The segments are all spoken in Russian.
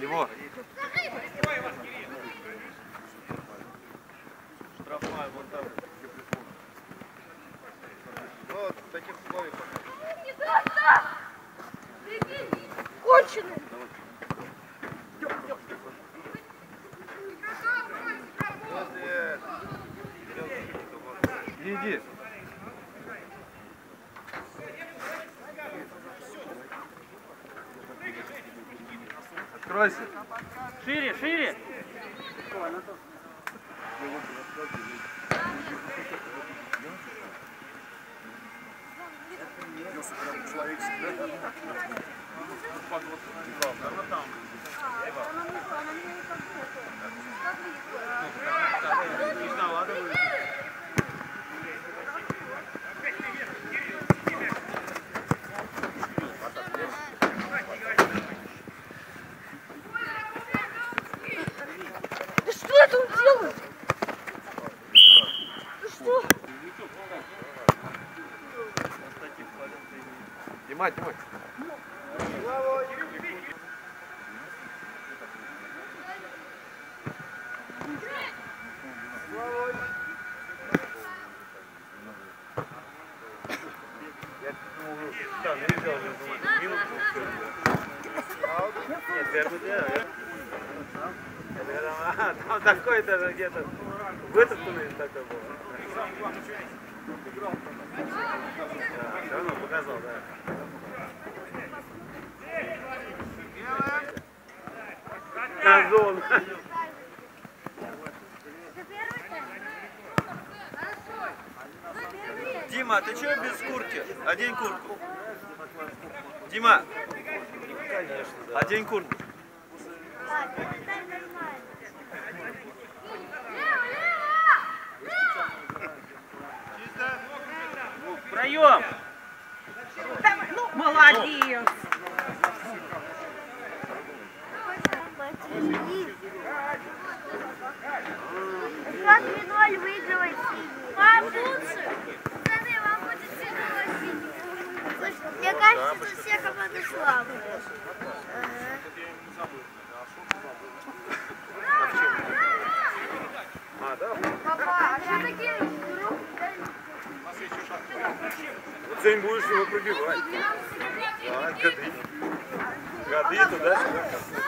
Его. Штрафная вон там. Вот, таких условий пока. Конченый! Иди. Откройся. Шире, шире. Да что это он делает? Да что? Дима. Там такой даже где-то вытоптанный такой был. Да, все равно показал, да. Козон. Дима, ты чего без куртки? Одень куртку. Дима, конечно, да. Одень куртку. Проем. Ну, молодец! Как 3-0 выигрывает синий. Вам лучше? Пацаны, вам будет тяжело синий. Слушай, мне кажется, что все команды слабые. Папа, а что такие руки? Вот сегодня будешь его пробивать. Да, годы. Годы туда-сюда.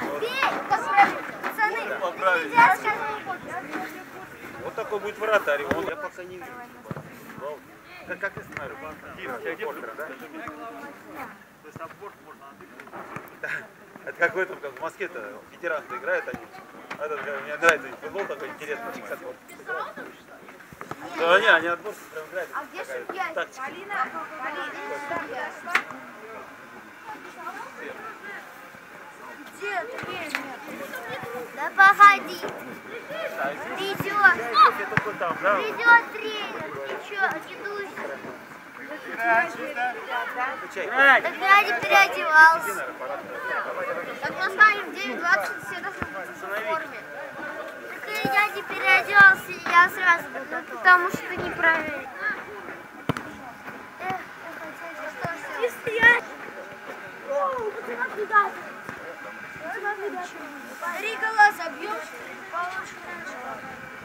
Пацаны, Поправить. нельзя сказать. Вот такой будет вратарь. Он я пока не вижу. Как ты смотришь? Дима, где Портера, да? То есть обборт можно отдыхать. Это какой там, как в Москве-то, ветераны играют они. Этот, мне нравится футбол такой интересный. Да, не, они отборки прям играют. А где судья? Полина? Где тренер? Да погоди. Придет. Придет тренер. Ты что, не дуйся. Так я не переодевался. Так мы станем в 9:20, все должны быть в форме. Так я не переоделся, я сразу был готов. Потому что ты неправильно. Не стоять! О, пацана туда! Три гола забьешь, получишь хорошо.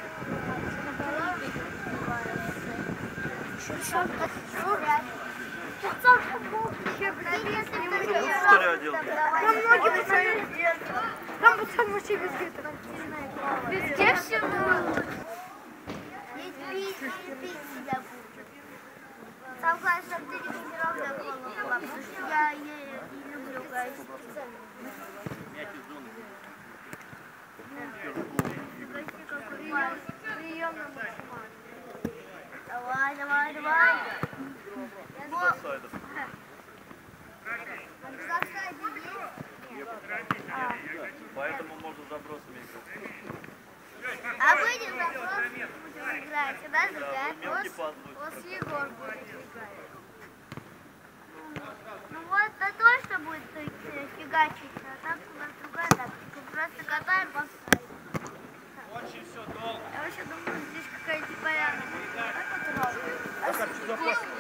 Там многие пацаны. Там пацаны вообще без этого. Везде все было. Пить себя будет. Сам главное, чтобы ты не тренировка была, потому что я не люблю гайки. Прием на максимально. Давай. Поэтому можно забросами играть. А вы не забросами будем играть. Когда играть? Вот с Егор будет играть. Ну вот на то, что будет фигачить, а так у нас другая тактика. Просто катаем по сайту. Очень все долго. Я вообще думаю, здесь какая-нибудь поляна. Так вот ровно.